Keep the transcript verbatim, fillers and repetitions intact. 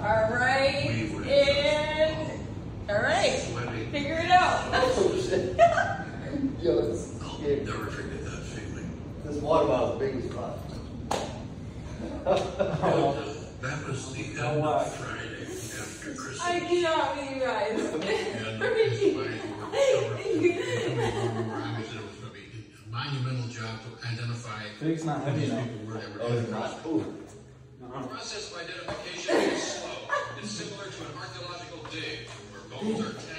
All right, and all right, figure it out. Yo, it's I'll scary. never forget that feeling. This water bottle's big as fuck. Uh, that was the end Oh, wow. of Friday after Christmas. I cannot with you guys. And despite we were obviously it was going to be a monumental job to identify Big's not who heavy these enough. people were that were Oh, in it's the not. hospital. Ooh. The process of identification is slow. It's similar to an archaeological dig where bones are